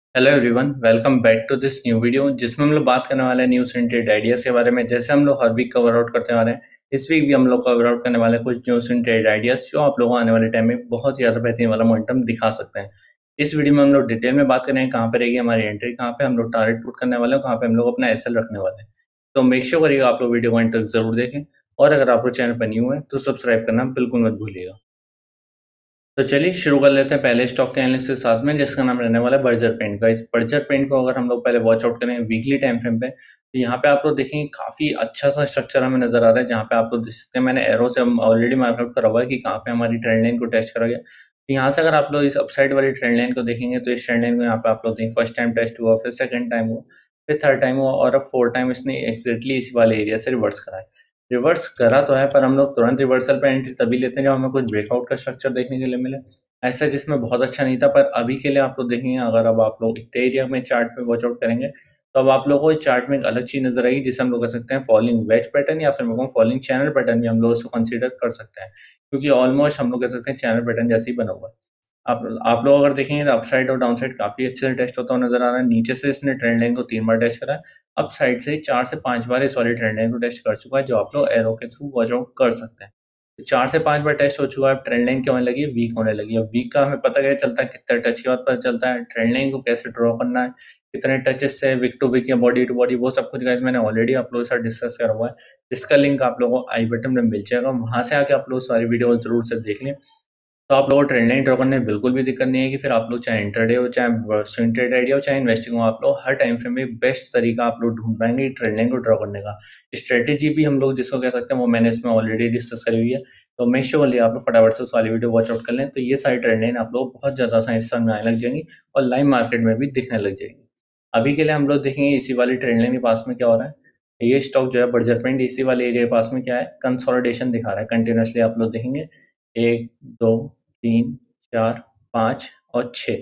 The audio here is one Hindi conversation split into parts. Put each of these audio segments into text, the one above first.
Hello everyone, welcome back to this new video जिसमें हम लोग बात करने वाले हैं न्यूज़ एंड ट्रेड आइडियाज़ के बारे में। जैसे हम लोग हर वीक कवर आउट करते आ रहे हैं, इस वीक भी हम लोग कवर आउट करने वाले हैं कुछ न्यूज़ एंड ट्रेड आइडियाज़ जो आप लोगों को आने वाले टाइम में बहुत ज़्यादा बेहतरीन वाला मोमेंटम दिखा सकते हैं। इस वीडियो में हम लोग डिटेल में बात करेंगे कहाँ पे रहेगी हमारी एंट्री, कहाँ पे हम लोग टारगेट पुट करने वाले हैं, कहाँ पे हम लोग अपना एसएल रखने वाले हैं। तो मेक श्योर करिएगा आप लोग वीडियो को एंड तक जरूर देखें, और अगर आप लोग चैनल पर न्यू है तो सब्सक्राइब करना बिल्कुल मत भूलिएगा। तो चलिए शुरू कर लेते हैं पहले स्टॉक के एनालिसिस के साथ में, जिसका नाम रहने वाला है बर्जर पेंट का। इस बर्जर पेंट को अगर हम लोग पहले वॉच आउट करें वीकली टाइम फ्रेम पे, तो यहाँ पे आप लोग देखेंगे काफ़ी अच्छा सा स्ट्रक्चर हमें नज़र आ रहा है, जहाँ पे आप लोग देख सकते हैं मैंने एरो से हम ऑलरेडी मार्क आउट करा हुआ है कि कहाँ पे हमारी ट्रेंड लाइन को टेस्ट करा गया। तो यहाँ से अगर आप लोग इस अपसाइड वाली ट्रेंड लाइन को देखेंगे, तो इस ट्रेंड लाइन को यहाँ पे आप लोग देखें फर्स्ट टाइम टेस्ट हुआ, फिर सेकंड टाइम हुआ, फिर थर्ड टाइम हुआ, और अब फोर्थ टाइम इसने एग्जैक्टली इसी वाले एरिया से रिवर्स करा है। रिवर्स करा तो है, पर हम लोग तुरंत रिवर्सल पे एंट्री तभी लेते हैं जब हमें कुछ ब्रेकआउट का स्ट्रक्चर देखने के लिए मिले। ऐसा जिसमें बहुत अच्छा नहीं था, पर अभी के लिए आप लोग देखेंगे, अगर अब आप लोग इतने एरिया में चार्ट में वॉच आउट करेंगे, तो अब आप लोगों को इस चार्ट में एक अलग चीज़ नज़र आएगी, जिसे हम लोग कह सकते हैं फॉलिंग वेज पैटर्न, या फिर मैं कहूँ फॉलिंग चैनल पैटर्न भी हम लोग इसको कंसीडर कर सकते हैं। क्योंकि ऑलमोस्ट हम लोग कह सकते हैं चैनल पैटर्न जैसे ही बना हुआ है। आप लोग अगर देखेंगे तो अपसाइड और डाउनसाइड काफ़ी अच्छे से टेस्ट होता हुआ नज़र आ रहा है। नीचे से इसने ट्रेंड लाइन को 3 बार टेस्ट करा है। अपसाइड से 4 से 5 बार इस वाली ट्रेंड लाइन को टेस्ट कर चुका है, जो आप लोग एरो के थ्रू वॉच आउट कर सकते हैं। 4 से 5 बार टेस्ट हो चुका है, अब ट्रेंड लाइन क्या होने लगी है, वीक होने लगी है। अब वीक का हमें पता कैसे चलता है, कितने टच के बाद पता चलता है, ट्रेंड लाइन को कैसे ड्रॉ करना है, कितने टचेस से विक टू विक या बॉडी टू बॉडी, वो सब कुछ गाइस मैंने ऑलरेडी आप लोगों के साथ डिस्कस करा हुआ है, जिसका लिंक आप लोगों को आई बटन में मिल जाएगा। वहाँ से आके आप लोग सारी वीडियो ज़रूर से देख लें। तो आप लोगों को ट्रेंड लाइन ड्रॉ करने में बिल्कुल भी दिक्कत नहीं है, कि फिर आप लोग चाहे इंट्राडे हो, चाहे स्विंग ट्रेड आइडिया हो, चाहे इन्वेस्टिंग हो, आप लोग हर टाइम फ्रेम में बेस्ट तरीका आप लोग ढूंढ पाएंगे ट्रेंड लाइन को ड्रॉ करने का। स्ट्रेटेजी भी हम लोग जिसको कह सकते हैं, वो मैंने इसमें ऑलरेडी डिस्कस करी हुई है। तो मेक श्योर कर लिया आप लोग फटाफट से उस वाली वीडियो वॉच आउट कर लें, तो ये सारी ट्रेंड लाइन आप लोग बहुत ज़्यादा आसानी से समझ आने लग जाएंगी, और लाइव मार्केट में भी दिखने लग जाएंगी। अभी के लिए हम लोग देखेंगे इसी वाली ट्रेंड लाइन के पास में क्या हो रहा है। ये स्टॉक जो है बर्जर पेंट, इसी वाले एरिया के पास में क्या है, कंसोलिडेशन दिखा रहा है कंटिन्यूसली। आप लोग देखेंगे 1, 2, 3, 4, 5 और 6,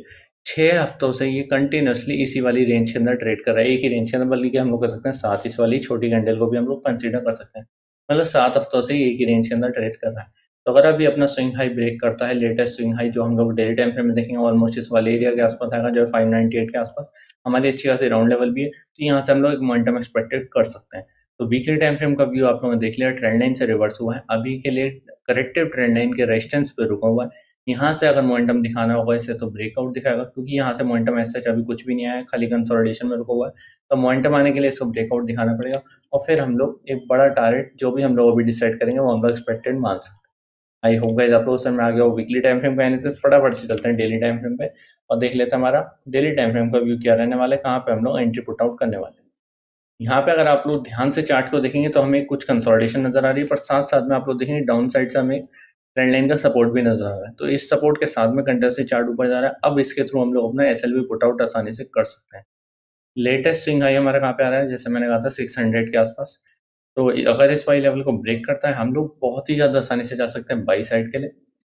6 हफ्तों से ये कंटिन्यूअसली इसी वाली रेंज के अंदर ट्रेड कर रहा है। एक ही रेंज के अंदर, बल्कि हम लोग कर सकते हैं 7 इस वाली छोटी कैंडल को भी हम लोग कंसीडर कर सकते हैं। मतलब 7 हफ्तों से ये एक ही रेंज के अंदर ट्रेड कर रहा है। तो अगर अभी अपना स्विंग हाई ब्रेक करता है, लेटेस्ट स्विंग हाई जो हम लोग डेली टाइम फ्रेम में देखेंगे, ऑलमोस्ट इस वाले एरिया के आसपास आएगा, जो है 598 के आसपास। हमारी अच्छी खासी राउंड लेवल भी है, तो यहाँ से हम लोग एक मोमेंटम एक्सपेक्टेड कर सकते हैं। तो वीकली टाइम फ्रेम का व्यू आप लोगों ने देख लिया, ट्रेंड लाइन से रिवर्स हुआ है, अभी के लिए करेक्टिव ट्रेंड लाइन के रेजिस्टेंस पे रुका हुआ है। यहाँ से अगर मोमेंटम दिखाना होगा इसे, तो ब्रेकआउट दिखाएगा, क्योंकि यहाँ से मोमेंटम एज़ सच अभी कुछ भी नहीं आया है, खाली कंसोलिडेशन में रुका हुआ है। तो मोमेंटम आने के लिए इसको ब्रेकआउट दिखाना पड़ेगा, और फिर हम लोग एक बड़ा टारगेट जो भी हम लोग अभी डिसाइड करेंगे, वो हम लोग एक्सपेक्टेड मान सकते हैं। आई होप गाइस आप लोगों को समझ में आ गया हो वीकली टाइम फ्रेम का एनालिसिस। फटाफट से चलते हैं डेली टाइम फ्रेम पे, और देख लेते हैं हमारा डेली टाइम फ्रेम का व्यू क्या रहने वाला है, कहाँ पे हम लोग एंट्री पुट आउट करने वाले हैं। यहाँ पे अगर आप लोग ध्यान से चार्ट को देखेंगे, तो हमें कुछ कंसोलिडेशन नज़र आ रही है, पर साथ-साथ में आप लोग देखेंगे डाउन साइड से हमें ट्रेंड लाइन का सपोर्ट भी नज़र आ रहा है। तो इस सपोर्ट के साथ में कंटिन्यूअसली चार्ट ऊपर जा रहा है। अब इसके थ्रू हम लोग अपना एसएल भी पुट आउट आसानी से कर सकते हैं। लेटेस्ट स्विंग हाई हमारा कहाँ पे आ रहा है, जैसे मैंने कहा था 600 के आसपास। तो अगर इस वाली लेवल को ब्रेक करता है, हम लोग बहुत ही ज़्यादा आसानी से जा सकते हैं बाई साइड के लिए।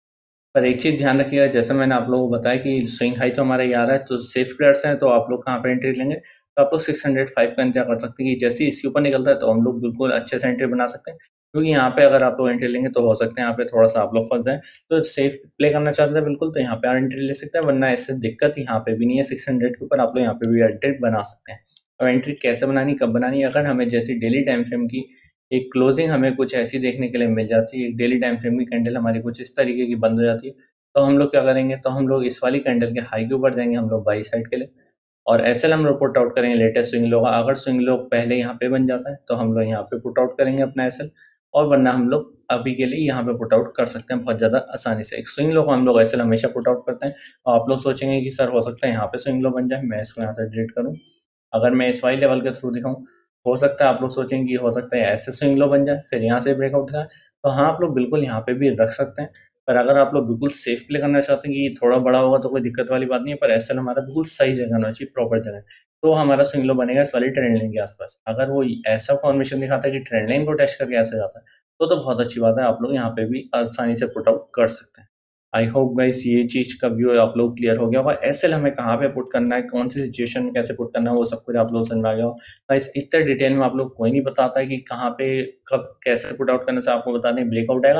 पर एक चीज़ ध्यान रखिएगा, जैसे मैंने आप लोगों को बताया कि स्विंग हाई तो हमारा ये आ रहा है, तो सेफ प्लेयर्स हैं, तो आप लोग कहाँ पे एंट्री लेंगे, तो आप लोग 605 का इंतज़ार कर सकते हैं कि जैसे ही इसके ऊपर निकलता है, तो हम लोग बिल्कुल अच्छे से एंट्री बना सकते हैं। क्योंकि यहाँ पे अगर आप लोग एंट्री लेंगे, तो हो सकता है यहाँ पे थोड़ा-सा आप लोग फँस जाएँ। तो सेफ प्ले करना चाहते हैं बिल्कुल, तो यहाँ पे एंट्री ले सकते हैं, वरना इससे दिक्कत यहाँ पे भी नहीं है। 600 के ऊपर आप लोग यहाँ पे भी एंट्री बना सकते हैं। अब एंट्री कैसे बनानी, कब बनानी है, अगर हमें जैसी डेली टाइम फ्रेम की एक क्लोजिंग हमें कुछ ऐसी देखने के लिए मिल जाती है, डेली टाइम फ्रेम की कैंडल हमारी कुछ इस तरीके की बंद हो जाती है, तो हम लोग क्या करेंगे, तो हम लोग इस वाली कैंडल के हाई के ऊपर जाएँगे, हम लोग बाई साइड के लिए, और एसएल हम लोग पुट आउट करेंगे लेटेस्ट स्विंग लो का। अगर स्विंग लो पहले यहाँ पे बन जाता है, तो हम लोग यहाँ पे पुट आउट करेंगे अपना एसएल, और वरना हम लोग अभी के लिए यहाँ पे पुट आउट कर सकते हैं बहुत ज़्यादा आसानी से। एक स्विंग लो को हम लोग एसएल हमेशा पुट आउट करते हैं, और आप लोग सोचेंगे कि सर हो सकता है यहाँ पे स्विंग लो बन जाए, मैं इसको यहाँ से डिलीट करूँ। अगर मैं इस वाली लेवल के थ्रू दिखाऊँ, हो सकता है आप लोग सोचेंगे कि हो सकता है ऐसे स्विंग लो बन जाए, फिर यहाँ से ब्रेकआउट दिखाए। तो हाँ, आप लोग बिल्कुल यहाँ पे भी रख सकते हैं। पर अगर आप लोग बिल्कुल सेफ प्ले करना चाहते हैं कि थोड़ा बड़ा होगा, तो कोई दिक्कत वाली बात नहीं है, पर एसएल हमारा बिल्कुल सही जगह होना चाहिए, प्रॉपर जगह। तो हमारा स्विंग लो बनेगा इस वाली ट्रेंड लाइन के आसपास। अगर वो ऐसा फॉर्मेशन दिखाता है कि ट्रेंड लाइन को टेस्ट करके ऐसे जाता है, तो बहुत अच्छी बात है, आप लोग यहाँ पे भी आसानी से पुट आउट कर सकते हैं। आई होप गाइस ये चीज़ का व्यू आप लोग क्लियर हो गया होगा। एसएल हमें कहाँ पे पुट करना है, कौन सी सिचुएशन में कैसे पुट करना है, वो सब कुछ आप लोग समझ में आ गया होगा। गाइस इतने डिटेल में आप लोग कोई नहीं बताता है कि कहाँ पे, कब, कैसे पुट आउट करने से आपको बता दें ब्रेकआउट आएगा,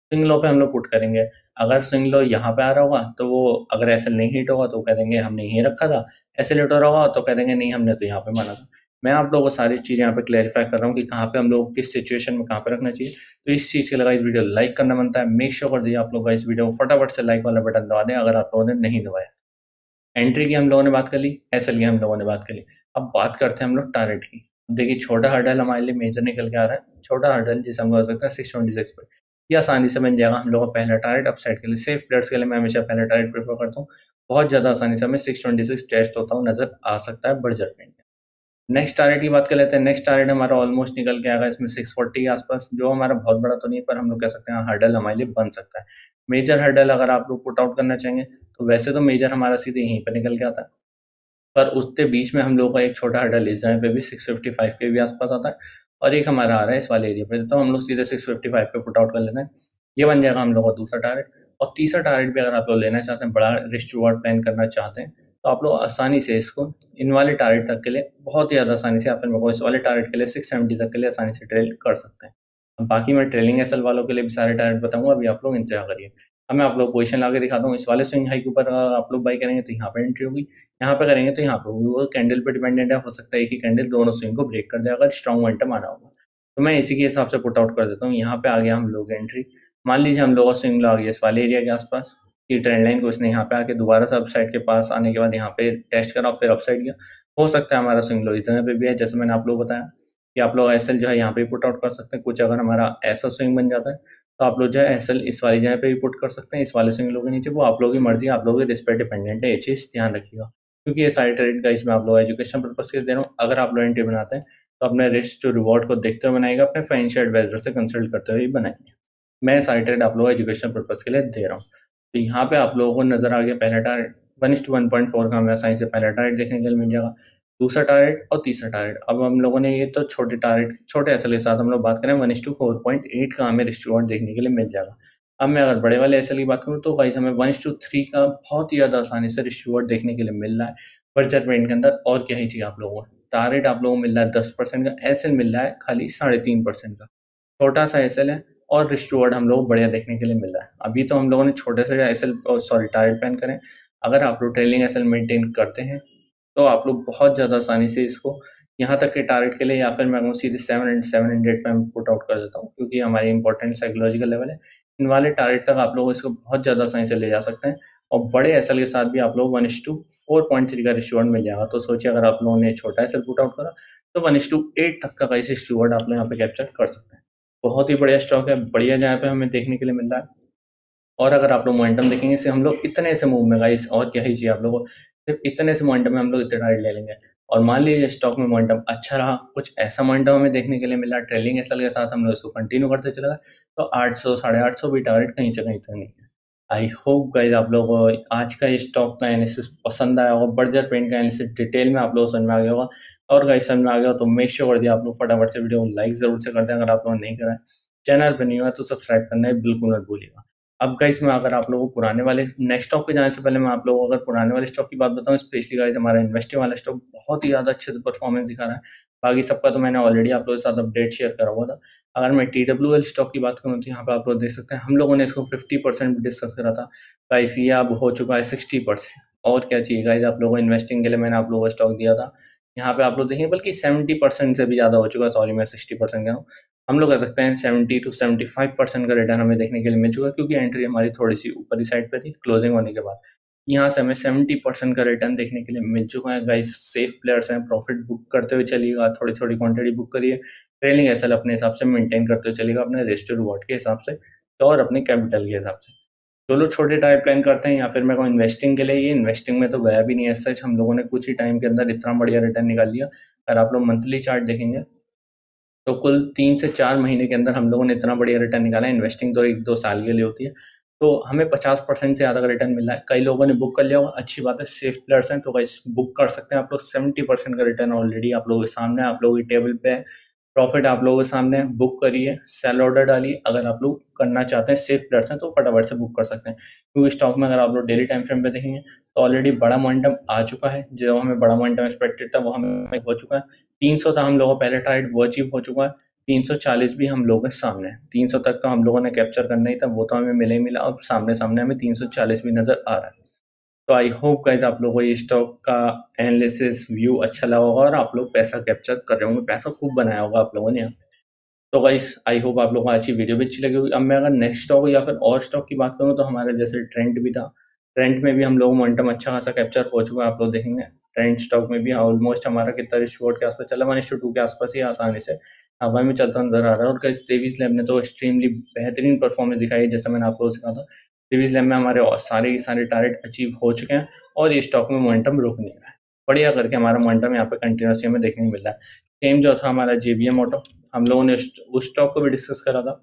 स्विंग लो पे हम लोग पुट करेंगे। अगर स्विंग लो यहाँ पे आ रहा होगा तो वो अगर एसएल नहीं हिट होगा तो कह देंगे हमने यहीं रखा था, एसएल हिट हो रहा होगा तो कह देंगे नहीं हमने तो यहाँ पे माना था। मैं आप लोगों को सारी चीज़ें यहाँ पे क्लैरिफाई कर रहा हूँ कि कहाँ पे हम लोग किस सिचुएशन में कहाँ पे रखना चाहिए। तो इस चीज़ के लिए गाइस वीडियो लाइक करना बनता है। मेक श्योर कर दीजिए आप लोग इस वीडियो को फटाफट से लाइक वाला बटन दबा दें अगर आप लोगों ने नहीं दबाया। एंट्री की हम लोगों ने बात कर ली, एसएल की हम लोगों ने बात कर ली। अब बात करते हैं हम लोग टारगेट की। अब देखिए छोटा हर्डल हमारे लिए मेजर निकल के आ रहा है। छोटा हर्डल जिसे हम बोल सकते हैं 626 पे। ये आसानी से बन जाएगा हम लोग का पहला टारगेट अपसाइड के लिए। सेफ प्लेयर्स के लिए मैं हमेशा पहला टारगेट प्रेफर करता हूँ। बहुत ज़्यादा आसानी से हमें 626 टेस्ट होता हुआ नज़र आ सकता है बर्जर पेंट में। नेक्स्ट टारगेट की बात कर लेते हैं। नेक्स्ट टारगेट हमारा ऑलमोस्ट निकल के आएगा इसमें 640 के आसपास, जो हमारा बहुत बड़ा तो नहीं है पर हम लोग कह सकते हैं हर्डल हमारे लिए बन सकता है। मेजर हर्डल अगर आप लोग पुट आउट करना चाहेंगे तो वैसे तो मेजर हमारा सीधे यहीं पर निकल के आता है, पर उसके बीच में हम लोगों का एक छोटा हर्डल इस जगह पे भी 655 के भी आसपास आता है और एक हमारा आ रहा है इस वाले एरिया पे, तो हम लोग सीधे 655 पे पुट आउट कर लेते हैं। ये बन जाएगा हम लोग का दूसरा टारगेट। और तीसरा टारगेट भी अगर आप लोग लेना चाहते हैं, बड़ा रिस्क रिवॉर्ड प्लान करना चाहते हैं, तो आप लोग आसानी से इसको इन वाले टारगेट तक के लिए बहुत ही ज़्यादा आसानी से, या फिर मेरे को इस वाले टारगेट के लिए 670 तक के लिए आसानी से ट्रेल कर सकते हैं। अब बाकी मैं ट्रेलिंग एसएल वालों के लिए भी सारे टारगेट बताऊंगा, अभी आप लोग इंतजार करिए। अब मैं आप लोग पोजीशन ला के दिखाता हूँ। इस वाले स्विंग हाई के ऊपर आप लोग बाई करेंगे तो यहाँ पे एंट्री होगी, यहाँ पे करेंगे तो यहाँ पे होगी। वो कैंडल पे डिपेंडेंट है, हो सकता है एक ही कैंडल दोनों स्विंग को ब्रेक कर दे अगर स्ट्रॉन्ग मोमेंटम आना होगा। तो मैं इसी के हिसाब से पुट आउट कर देता हूँ। यहाँ पे आ गया हम लोग एंट्री। मान लीजिए हम लोग का स्विंग आ गया इस वाले एरिया के आसपास, ये ट्रेंड लाइन को इसने यहाँ पे आके दोबारा से अपसाइड के पास आने के बाद यहाँ पे टेस्ट करा, फिर अपसाइड गया। हो सकता है हमारा स्विंग लो इस जगह पे भी है, जैसे मैंने आप लोग बताया कि आप लोग एसएल जो है यहाँ पे पुट आउट कर सकते हैं। कुछ अगर हमारा ऐसा स्विंग बन जाता है तो आप लोग जो है एसएल इस वाली जगह पे भी पुट कर सकते हैं, इस वाले स्विंग लो के नीचे। वो आप लोगों की मर्जी, आप लोगों के रिस्क पे डिपेंडेंट है, ये चीज़ ध्यान रखिएगा। क्योंकि ये सारे ट्रेड गाइस मैं आप लोग एजुकेशन पर्पस के लिए दे रहा हूँ। अगर आप लोग एंट्री बनाते हैं तो अपने रिस्क टू रिवॉर्ड को देखते हुए बनाएगा, अपने फाइनेंशियल एडवाइजर से कंसल्ट करते हुए ही बनाएंगे। मैं सारे ट्रेड आप लोग एजुकेशन पर्पस के लिए दे रहा हूँ। तो यहाँ पे आप लोगों को नज़र आ गया पहला टारगेट 1:1.4 का हमें आसानी से पहला टारगेट देखने के लिए मिल जाएगा। दूसरा टारगेट और तीसरा टारगेट। अब हम लोगों ने ये तो छोटे टारगेट छोटे एसएल के साथ हम लोग बात करें 1:4.8 का हमें रिस्क रिवॉर्ड देखने के लिए मिल जाएगा। अब मैं अगर बड़े वाले एसएल की बात करूँ तो गाइस हमें 1:3 का बहुत ही ज़्यादा आसानी से रिस्क रिवॉर्ड देखने के लिए मिल रहा है बजट रेंज के अंदर। और क्या ही चाहिए आप लोगों को। टारगेट आप लोगों को मिल रहा है 10% का, एसएल मिल रहा है खाली 3.5% का। छोटा सा एसएल है और रिस्ट रिवॉर्ड हम लोग को बढ़िया देखने के लिए मिल रहा है। अभी तो हम लोगों ने छोटे से एसएल सॉरी टारगेट प्लान करें। अगर आप लोग ट्रेलिंग एसएल मेंटेन करते हैं तो आप लोग बहुत ज़्यादा आसानी से इसको यहाँ तक के टारगेट के लिए, या फिर मैं कहूँ सीधे 700 पे मैं पुट आउट कर देता हूँ, क्योंकि हमारी इंपॉर्टेंट साइकोलॉजिकल लेवल है। इन वाले टारगेट तक आप लोग इसको बहुत ज़्यादा आसानी से ले जा सकते हैं और बड़े एसएल के साथ भी आप लोग 1:4.3 का रिस्ट रिवॉर्ड मिल जाएगा। तो सोचिए अगर आप लोगों ने छोटा एसएल पुट आउट करा तो 1:8 तक का रिस्ट रिवॉर्ड आप लोग यहाँ पे कैप्चर कर सकते हैं। बहुत ही बढ़िया स्टॉक है, बढ़िया जहाँ पे हमें देखने के लिए मिल रहा है। और अगर आप लोग मोमेंटम देखेंगे इसे हम लोग इतने से मूव में गाइस, और क्या ही चाहिए आप लोगों को। सिर्फ इतने से मोमेंटम में हम लोग इतने टारगेट ले लेंगे। और मान लीजिए स्टॉक में मोमेंटम अच्छा रहा, कुछ ऐसा मोमेंटम हमें देखने के लिए मिला ट्रेलिंग एसएल के साथ, हम लोग इसको कंटिन्यू करते चले गए तो 800 850 भी टारगेट कहीं से कहीं तक नहीं है। आई होप गाइस आप लोगों को आज का ये स्टॉक का एनालिसिस पसंद आया होगा। बर्जर पेंट का एनालिसिस डिटेल में आप लोगों को समझ में आ गया होगा। और गाइस समझ में आ गया हो तो मेक श्योर कर दिया आप लोग फटाफट से वीडियो को लाइक ज़रूर से कर दें अगर आप लोगों ने नहीं करा है। चैनल पर नहीं हुआ तो सब्सक्राइब करना है बिल्कुल मत भूलिएगा। अब गाइस मैं अगर आप लोगों को पुराने वाले नेक्स्ट स्टॉक पे जाने से पहले मैं आप लोगों को अगर पुराने वाले स्टॉक की बात बताऊं, स्पेशली गाइस हमारा इन्वेस्टिंग वाला स्टॉक बहुत ही ज़्यादा अच्छे से परफॉर्मेंस दिखा रहा है। बाकी सबका तो मैंने ऑलरेडी आप लोगों के साथ अपडेट शेयर करा हुआ था। अगर मैं TWL स्टॉक की बात करूँ तो यहाँ पे आप लोग देख सकते हैं हम लोगों ने इसको 50% डिस्कस करा था। गाइस ये अब हो चुका है 60%। और क्या चाहिए गाइस आप लोगों को इन्वेस्टिंग के लिए मैंने आप लोगों को स्टॉक दिया था। यहाँ पे आप लोग देखिए बल्कि 70% से भी ज़्यादा हो चुका है। सॉरी मैं 60% कह रहा हूँ। हम लोग कह सकते हैं 70 to 75% का रिटर्न हमें देखने के लिए मिल चुका है, क्योंकि एंट्री हमारी थोड़ी सी ऊपरी साइड पे थी क्लोजिंग होने के बाद। यहाँ से हमें 70% का रिटर्न देखने के लिए मिल चुका है। गाइस सेफ प्लेयर्स हैं, प्रॉफिट बुक करते हुए चलिएगा, थोड़ी थोड़ी क्वांटिटी बुक करिए। ट्रेलिंग एसएल अपने हिसाब से मेंटेन करते हुए चलिएगा, अपने रिस्क टू रिवॉर्ड के हिसाब से और अपने कैपिटल के हिसाब से। तो लोग छोटे टाइप प्लान करते हैं या फिर मैं कहूँ इन्वेस्टिंग के लिए, ये इन्वेस्टिंग में तो गया भी नहीं है सच। हम लोगों ने कुछ ही टाइम के अंदर इतना बढ़िया रिटर्न निकाल लिया। अगर आप लोग मंथली चार्ट देखेंगे तो कुल 3 से 4 महीने के अंदर हम लोगों ने इतना बढ़िया रिटर्न निकाला है। इन्वेस्टिंग तो 1-2 साल के लिए होती है, तो हमें 50% से ज़्यादा का रिटर्न मिला है। कई लोगों ने बुक कर लिया होगा, अच्छी बात है, सेफ प्लेयर्स हैं तो गाइस बुक कर सकते हैं आप लोग। 70% का रिटर्न ऑलरेडी आप लोगों के सामने है, आप लोगों की टेबल पे है। प्रॉफिट आप लोगों के सामने है, बुक करिए, सेल ऑर्डर डालिए। अगर आप लोग करना चाहते हैं, सेफ प्लेयर्स हैं तो फटाफट से बुक कर सकते हैं, क्योंकि स्टॉक में अगर आप लोग डेली टाइम फ्रेम पे देखेंगे तो ऑलरेडी बड़ा मोमेंटम आ चुका है। जो हमें बड़ा मोमेंटम एक्सपेक्टेड था वो हमें हो चुका है। 300 था हम लोगों का पहले टारगेट, वो अचीव हो चुका है। 340 भी हम लोगों के सामने है। 300 तक तो हम लोगों ने कैप्चर करना ही था, वो तो हमें मिला ही मिला। अब सामने-सामने हमें 340 भी नज़र आ रहा है। तो आई होप गाइज़ आप लोगों को ये स्टॉक का एनालिसिस व्यू अच्छा लगा होगा और आप लोग पैसा कैप्चर कर रहे होंगे, पैसा खूब बनाया होगा आप लोगों ने यहाँ पे। तो गाइस आई होप आप लोगों को आज की वीडियो भी अच्छी लगी होगी। अब मैं अगर नेक्स्ट स्टॉक या फिर और स्टॉक की बात करूँ तो हमारे जैसे ट्रेंड भी था। ट्रेंड में भी हम लोग मोमेंटम अच्छा खासा कैप्चर हो चुका है, आप लोग देखेंगे। ट्रेंड स्टॉक में भी ऑलमोस्ट हमारा कितना रिश्वॉर्ड के आसपास चला, 1:2 के आसपास ही आसानी से हवा में चलता नजर आ रहा है। और गाइस डेविस लैब ने तो एक्सट्रीमली बेहतरीन परफॉर्मेंस दिखाई है, जैसा मैंने आप लोगों से कहा था। डेविस लैब में हमारे सारे के सारे टारगेट अचीव हो चुके हैं और ये स्टॉक में मोमेंटम रुक नहीं रहा है। बढ़िया करके हमारा मोमेंटम यहाँ पे कंटिन्यूसली हमें देखने को मिल रहा है। सेम जो था हमारा जेबीएम ऑटो, हम लोगों ने उस स्टॉक को भी डिस्कस करा था।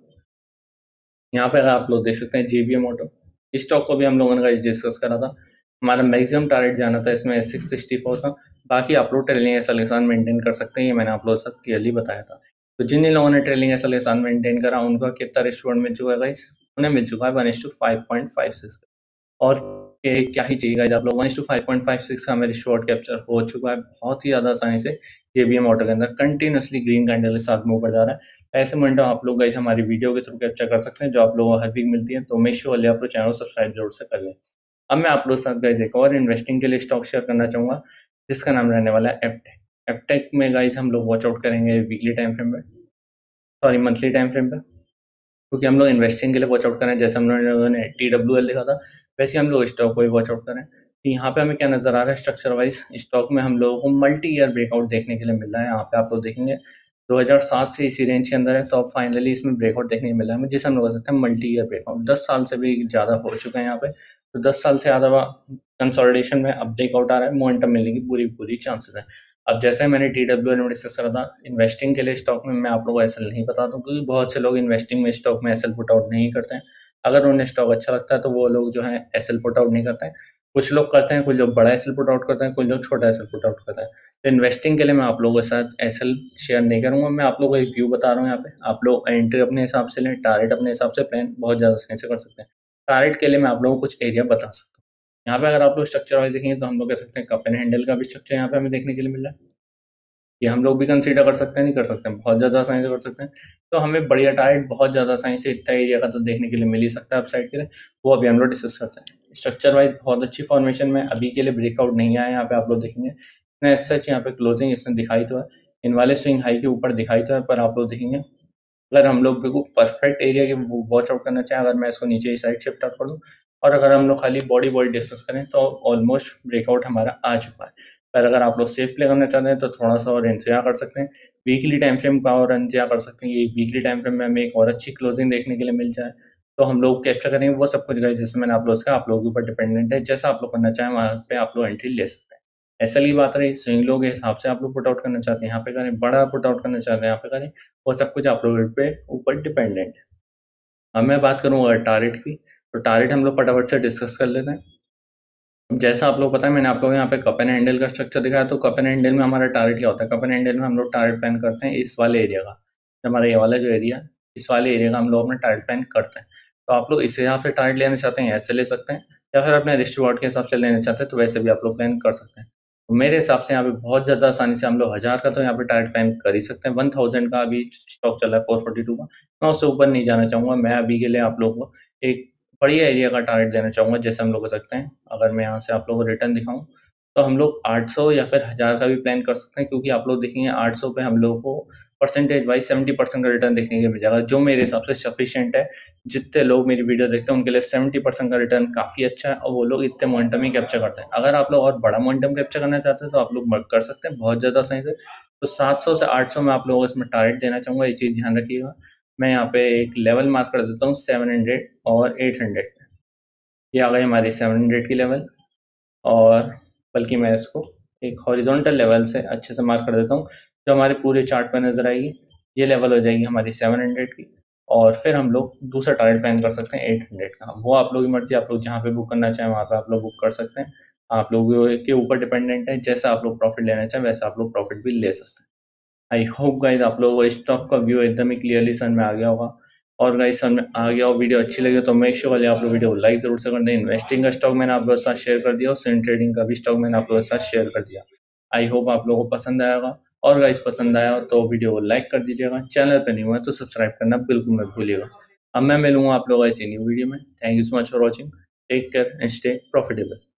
यहाँ पे अगर आप लोग देख सकते हैं जेबीएम ऑटो, इस स्टॉक को भी हम लोगों ने गाइस डिस्कस करा था। हमारा मैक्सिमम टारगेट जाना था इसमें 664 था। बाकी आप लोग ट्रेलिंग एसएल के साथ मेंटेन कर सकते हैं, ये मैंने आप लोगों के साथ क्लियरली बताया था। तो जिन लोगों ने ट्रेलिंग एसएल के साथ मेंटेन करा उनका कितना रिश्वॉर्ड मिल चुका है गाइस, उन्हें मिल चुका है 1:5.56। और क्या ही चाहिए गाइस, आप लोग 1:5.56 का मेरे शॉर्ट कैप्चर हो चुका है बहुत ही ज़्यादा आसानी से। जेबीएम ऑटो के अंदर कंटिन्यूसली ग्रीन कैंडल के साथ मूव कर जा रहा है। ऐसे मोमेंटम आप लोग गाइस हमारी वीडियो के थ्रू कैप्चर कर सकते हैं, जो आप लोगों को हर वीक मिलती है। तो मेक श्योर आप लोग चैनल सब्सक्राइब जरूर से कर लें। अब मैं आप लोग के साथ गाइस एक और इन्वेस्टिंग के लिए स्टॉक शेयर करना चाहूँगा, जिसका नाम रहने वाला है एपटेक। एपटेक में गाइस हम लोग वॉच आउट करेंगे वीकली टाइम फ्रेम में, सॉरी मंथली टाइम फ्रेम पे, क्योंकि हम लोग इन्वेस्टिंग के लिए वॉच आउट करें। जैसे हम लोगों ने TWL देखा था, वैसे ही हम लोग स्टॉक को भी वॉच आउट करें। तो यहाँ पे हमें क्या नज़र आ रहा है, स्ट्रक्चर वाइज स्टॉक में हम लोगों को मल्टी ईयर ब्रेकआउट देखने के लिए मिल रहा है। यहाँ पे आप लोग देखेंगे 2007 से इसी रेंज के अंदर है, तो अब फाइनली इसमें ब्रेकआउट देखने को मिला है हमें, जिसे हम लोग कह सकते हैं मल्टी ईयर ब्रेकआउट। 10 साल से भी ज़्यादा हो चुका है यहाँ पे, तो 10 साल से ज़्यादा कंसोलिडेशन में अब ब्रेकआउट आ रहा है, मोमेंटम मिलने की पूरी पूरी चांसेस है। अब जैसे मैंने TWL में डिस्कस करा था, इन्वेस्टिंग के लिए स्टॉक में मैं आप लोगों को एसएल नहीं बताता हूँ, क्योंकि बहुत से लोग इन्वेस्टिंग में स्टॉक में एसएल पुट आउट नहीं करते हैं। अगर उन्हें स्टॉक अच्छा लगता है तो वो लोग जो है एसएल पुट आउट नहीं करते हैं। कुछ लोग करते हैं, कुछ लोग बड़ा एसएल पुट आउट करते हैं, कुछ लोग छोटा एसएल पुट आउट करते हैं। तो इन्वेस्टिंग के लिए मैं आप लोगों के साथ एसएल शेयर नहीं करूँगा, मैं आप लोगों को एक व्यू बता रहा हूँ यहाँ पे। आप लोग एंट्री अपने हिसाब से लें, टारगेट अपने हिसाब से प्लान बहुत ज़्यादा सही से कर सकते हैं। टारगेट के लिए मैं आप लोगों को कुछ एरिया बता सकता हूँ। यहाँ पे अगर आप लोग स्ट्रक्चर वाइज देखेंगे तो हम लोग कह सकते हैं कप एंड हैंडल का भी स्ट्रक्चर यहाँ पे हमें देखने के लिए मिल रहा है। ये हम लोग भी कंसीडर कर सकते हैं, नहीं कर सकते हैं, बहुत ज़्यादा आसानी से कर सकते हैं। तो हमें बढ़िया टारगेट बहुत ज़्यादा आसानी से इतना एरिया का तो देखने के लिए मिल ही सकता है अपसाइड के लिए, वो अभी हम लोग डिस्कस करते हैं। स्ट्रक्चर वाइज बहुत अच्छी फॉर्मेशन में अभी के लिए ब्रेकआउट नहीं आया, यहाँ पे आप लोग देखेंगे इतना सच यहाँ पे क्लोजिंग इसने दिखाई तो है, इन वाले स्विंग हाई के ऊपर दिखाई तो है, पर आप लोग देखेंगे अगर हम लोग बिल्कुल परफेक्ट एरिया के वॉच आउट करना चाहें, अगर मैं इसको नीचे की साइड शिफ्ट आउट कर दूँ और अगर हम लोग खाली बॉडी डिस्कस करें तो ऑलमोस्ट ब्रेकआउट हमारा आ चुका है। पर अगर आप लोग सेफ प्ले करना चाहते हैं तो थोड़ा सा और इंतजार कर सकते हैं, वीकली टाइम फ्रेम का और इंतजार कर सकते हैं। ये वीकली टाइम फ्रेम में हमें एक और अच्छी क्लोजिंग देखने के लिए मिल जाए तो हम लोग कैप्चर करेंगे वो सब कुछ गाइस, जैसे मैंने आप लोग से कहा, आप लोगों के ऊपर डिपेंडेंट है। जैसा आप लोग करना चाहें वहाँ पे आप लोग एंट्री ले सकते हैं। एसएल की बात रही, स्विंग लो के हिसाब से आप लोग पुट आउट करना चाहते हैं यहाँ पे करें, बड़ा पुट आउट करना चाहते हैं यहाँ पे करें, वो सब कुछ आप लोगों पे ऊपर डिपेंडेंट है। अब मैं बात करूँ अगर टारगेट की, तो टारगेट हम लोग फटाफट से डिस्कस कर लेते हैं। जैसा आप लोग पता है, मैंने आप लोगों को यहाँ पे कप एंड हैंडल का स्ट्रक्चर दिखाया, तो कप एंड हैंडल में हमारा टारगेट क्या होता है, कप एंड हैंडल में हम लोग टारगेट प्लान करते हैं इस वाले एरिया का, हमारा ये वाला जो एरिया है, इस वाले एरिया का हम लोग अपना टारगेट प्लान करते हैं। तो आप लोग इस हिसाब से टारगेट लेना चाहते हैं ऐसे ले सकते हैं, या फिर अपने रिस्ट रिवॉर्ड के हिसाब से लेना चाहते हैं तो वैसे भी आप लोग प्लान कर सकते हैं। तो मेरे हिसाब से यहाँ पे बहुत ज़्यादा आसानी से हम लोग 1000 का तो यहाँ पे टारगेट प्लान कर ही सकते हैं। 1000 का अभी स्टॉक चल रहा है 442 का, मैं उससे ऊपर नहीं जाना चाहूँगा। मैं अभी के लिए आप लोगों को एक बढ़िया एरिया का टारगेट देना चाहूँगा, जैसे हम लोग कर सकते हैं। अगर मैं यहाँ से आप लोगों को रिटर्न दिखाऊँ तो हम लोग 800 या फिर 1000 का भी प्लान कर सकते हैं, क्योंकि आप लोग देखेंगे 800 पे हम लोगों को परसेंटेज वाइज 70% का रिटर्न देखने को मिल जाएगा, जो मेरे हिसाब से सफिशिएंट है। जितने लोग मेरी वीडियो देखते हैं उनके लिए 70% का रिटर्न काफ़ी अच्छा है, और वो लोग इतने मोमेंटम ही कैप्चर करते हैं। अगर आप लोग और बड़ा मोमेंटम कैप्चर करना चाहते हैं तो आप लोग कर सकते हैं बहुत ज़्यादा सही से। तो 700 से 800 में आप लोगों को इसमें टारगेट देना चाहूँगा, ये चीज़ ध्यान रखिएगा। मैं यहाँ पे एक लेवल मार्क कर देता हूँ 700 और 800। ये आ गई हमारी 700 की लेवल, और बल्कि मैं इसको एक हॉरिजॉन्टल लेवल से अच्छे से मार्क कर देता हूँ, जो हमारे पूरे चार्ट पर नज़र आएगी। ये लेवल हो जाएगी हमारी 700 की, और फिर हम लोग दूसरा टारगेट प्लान कर सकते हैं 800 का। वो आप लोग की मर्ज़ी, आप लोग जहाँ पे बुक करना चाहें वहाँ पे आप लोग बुक कर सकते हैं। आप लोगों के ऊपर डिपेंडेंट है, जैसा आप लोग प्रॉफिट लेना चाहें वैसा आप लोग प्रॉफिट भी ले सकते हैं। आई होप गाइस आप लोगों को स्टॉक का व्यू एकदम ही क्लियरली समझ में आ गया होगा, और गाइस समझ में आ गया हो, वीडियो अच्छी लगी तो मेक श्योर वाले आप लोग वीडियो को लाइक जरूर से कर दें। इन्वेस्टिंग का स्टॉक मैंने आप लोगों के साथ शेयर कर दिया और स्विंग ट्रेडिंग का भी स्टॉक मैंने आप लोगों के साथ शेयर कर दिया। आई होप आप लोगों को पसंद आएगा, और गाइस पसंद आया हो तो वीडियो को लाइक कर दीजिएगा, चैनल पे नहीं हुआ तो सब्सक्राइब करना बिल्कुल मत भूलिएगा। अब मैं मिलूँगा आप लोगों से न्यू वीडियो में। Thank you so much for watching. Take care and stay profitable.